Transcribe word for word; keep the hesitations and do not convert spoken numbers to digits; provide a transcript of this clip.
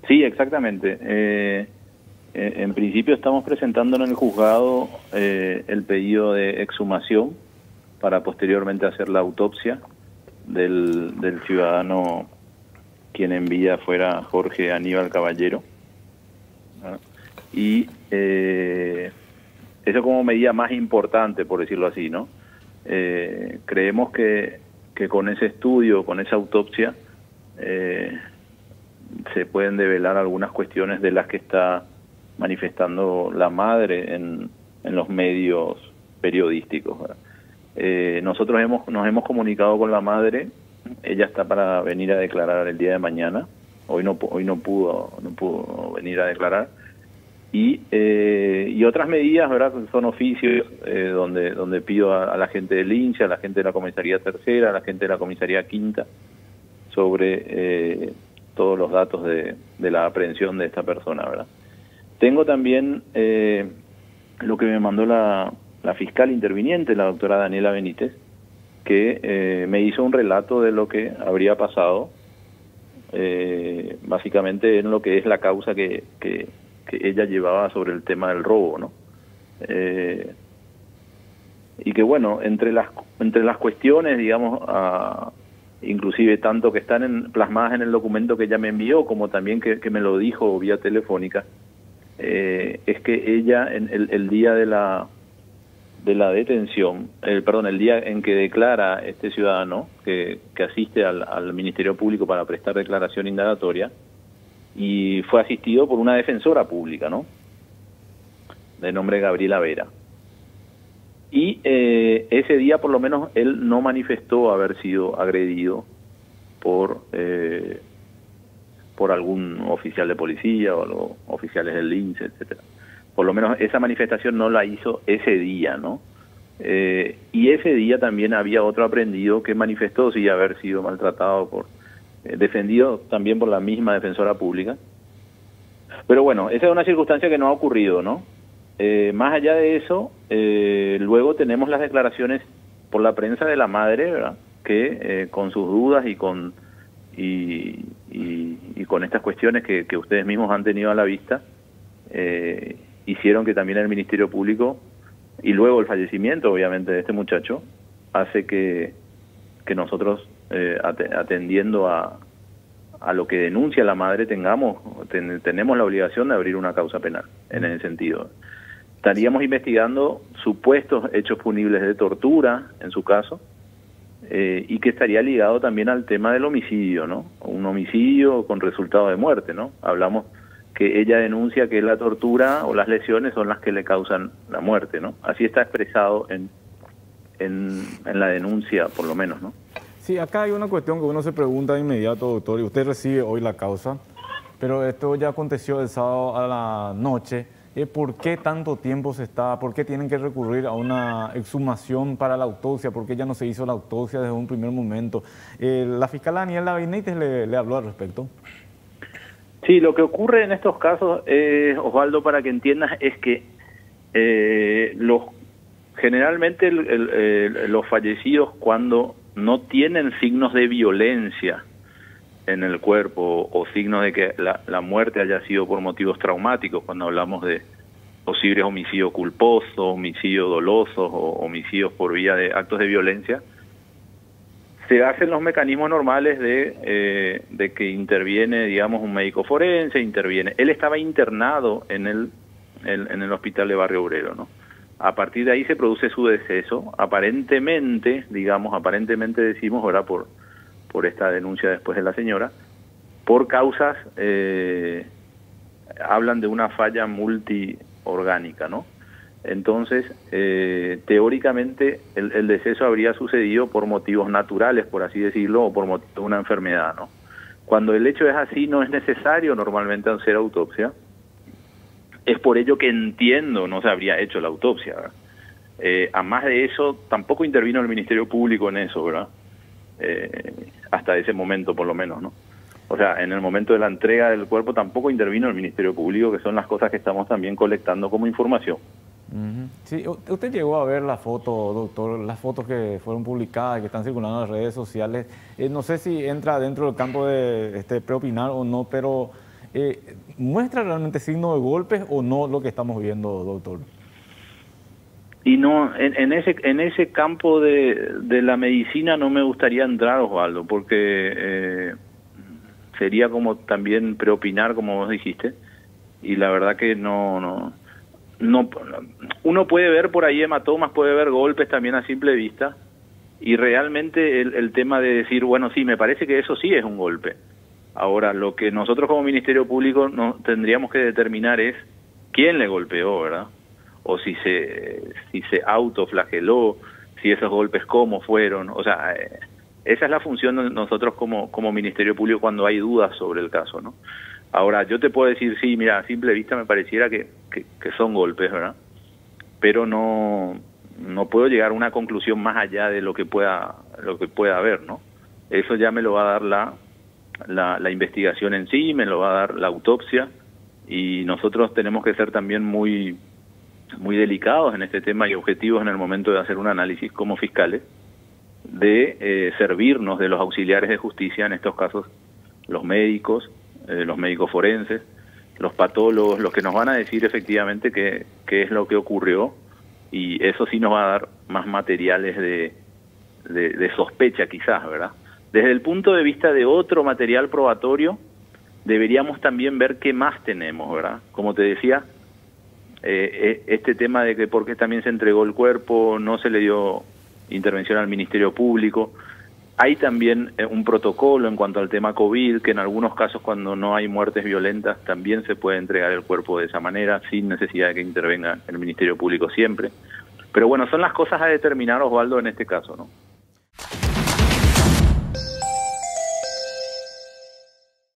Sí, exactamente. Eh, eh, en principio estamos presentando en el juzgado eh, el pedido de exhumación para posteriormente hacer la autopsia del, del ciudadano quien en vida fuera Jorge Aníbal Caballero, ¿no? Y eh, eso como medida más importante, por decirlo así, ¿no? Eh, creemos que, que con ese estudio, con esa autopsia, eh, se pueden develar algunas cuestiones de las que está manifestando la madre en, en los medios periodísticos, ¿verdad? Eh, nosotros hemos, nos hemos comunicado con la madre. Ella está para venir a declarar el día de mañana. Hoy no, hoy no pudo, no pudo venir a declarar. Y, eh, y otras medidas, ¿verdad? Son oficios eh, donde, donde pido a, a la gente del INSE, a la gente de la comisaría tercera, a la gente de la comisaría quinta, sobre eh, todos los datos de, de la aprehensión de esta persona, ¿verdad? Tengo también eh, lo que me mandó la, la fiscal interviniente, la doctora Daniela Benítez, que eh, me hizo un relato de lo que habría pasado, eh, básicamente en lo que es la causa que, que, que ella llevaba sobre el tema del robo, ¿no? Eh, y que bueno, entre las entre las cuestiones, digamos, a, inclusive tanto que están en, plasmadas en el documento que ella me envió, como también que, que me lo dijo vía telefónica, eh, es que ella en el, el día de la de la detención, el, perdón, el día en que declara este ciudadano que, que asiste al, al Ministerio Público para prestar declaración indagatoria, y fue asistido por una defensora pública, ¿no? De nombre Gabriela Vera. Y eh, ese día por lo menos él no manifestó haber sido agredido por eh, por algún oficial de policía o los oficiales del INSE, etcétera. Por lo menos esa manifestación no la hizo ese día, ¿no? Eh, y ese día también había otro aprendido que manifestó sí haber sido maltratado, por eh, defendido también por la misma defensora pública. Pero bueno, esa es una circunstancia que no ha ocurrido, ¿no? Eh, más allá de eso, eh, luego tenemos las declaraciones por la prensa de la madre, ¿verdad? Que eh, con sus dudas y con y, y, y con estas cuestiones que, que ustedes mismos han tenido a la vista, eh, hicieron que también el Ministerio Público, y luego el fallecimiento obviamente de este muchacho, hace que, que nosotros eh, atendiendo a, a lo que denuncia la madre tengamos ten, tenemos la obligación de abrir una causa penal en ese sentido. Estaríamos investigando supuestos hechos punibles de tortura en su caso, eh, y que estaría ligado también al tema del homicidio, ¿no? Un homicidio con resultado de muerte, ¿no? Hablamos que ella denuncia que la tortura o las lesiones son las que le causan la muerte, ¿no? Así está expresado en, en, en la denuncia, por lo menos, ¿no? Sí, acá hay una cuestión que uno se pregunta de inmediato, doctor, y usted recibe hoy la causa, pero esto ya aconteció el sábado a la noche. ¿Por qué tanto tiempo se está, por qué tienen que recurrir a una exhumación para la autopsia? ¿Por qué ya no se hizo la autopsia desde un primer momento? Eh, la fiscal Daniela Benítez le, le habló al respecto. Sí, lo que ocurre en estos casos, eh, Osvaldo, para que entiendas, es que eh, los generalmente el, el, el, los fallecidos, cuando no tienen signos de violencia en el cuerpo o signos de que la, la muerte haya sido por motivos traumáticos, cuando hablamos de posibles homicidios culposos, homicidios dolosos o homicidios por vía de actos de violencia, se hacen los mecanismos normales de, eh, de que interviene, digamos, un médico forense, interviene. Él estaba internado en el, en, en el hospital de Barrio Obrero, ¿no? A partir de ahí se produce su deceso, aparentemente, digamos, aparentemente decimos, ¿verdad?, por, por esta denuncia después de la señora, por causas, eh, hablan de una falla multiorgánica, ¿no? Entonces, eh, teóricamente, el, el deceso habría sucedido por motivos naturales, por así decirlo, o por motivo de una enfermedad, ¿no? Cuando el hecho es así, no es necesario normalmente hacer autopsia. Es por ello que entiendo no se habría hecho la autopsia, ¿verdad? Eh, a más de eso, tampoco intervino el Ministerio Público en eso, ¿verdad? Eh, hasta ese momento, por lo menos, ¿no? O sea, en el momento de la entrega del cuerpo tampoco intervino el Ministerio Público, que son las cosas que estamos también colectando como información. Uh-huh. Sí, usted llegó a ver la foto, doctor, las fotos que fueron publicadas, que están circulando en las redes sociales. Eh, no sé si entra dentro del campo de este, preopinar o no, pero Eh, ¿Muestra realmente signo de golpes o no lo que estamos viendo, doctor? Y no, en, en ese en ese campo de, de la medicina no me gustaría entrar, Osvaldo, porque eh, sería como también preopinar, como vos dijiste, y la verdad que no, no, no, uno puede ver por ahí hematomas, puede ver golpes también a simple vista, y realmente el, el tema de decir, bueno, sí, me parece que eso sí es un golpe. Ahora, lo que nosotros como Ministerio Público no, tendríamos que determinar es quién le golpeó, ¿verdad? O si se si se autoflageló, si esos golpes cómo fueron. O sea, eh, esa es la función de nosotros como, como Ministerio Público cuando hay dudas sobre el caso, ¿no? Ahora, yo te puedo decir, sí, mira, a simple vista me pareciera que, que, que son golpes, ¿verdad? Pero no, no puedo llegar a una conclusión más allá de lo que pueda, lo que pueda haber, ¿no? Eso ya me lo va a dar la... La, la investigación en sí, me lo va a dar la autopsia, y nosotros tenemos que ser también muy, muy delicados en este tema y objetivos en el momento de hacer un análisis como fiscales, de eh, servirnos de los auxiliares de justicia, en estos casos los médicos, eh, los médicos forenses, los patólogos, los que nos van a decir efectivamente qué, qué es lo que ocurrió, y eso sí nos va a dar más materiales de, de, de sospecha quizás, ¿verdad? Desde el punto de vista de otro material probatorio, deberíamos también ver qué más tenemos, ¿verdad? Como te decía, eh, este tema de que por qué también se entregó el cuerpo, no se le dio intervención al Ministerio Público. Hay también un protocolo en cuanto al tema COVID, que en algunos casos cuando no hay muertes violentas también se puede entregar el cuerpo de esa manera, sin necesidad de que intervenga el Ministerio Público siempre. Pero bueno, son las cosas a determinar, Osvaldo, en este caso, ¿no?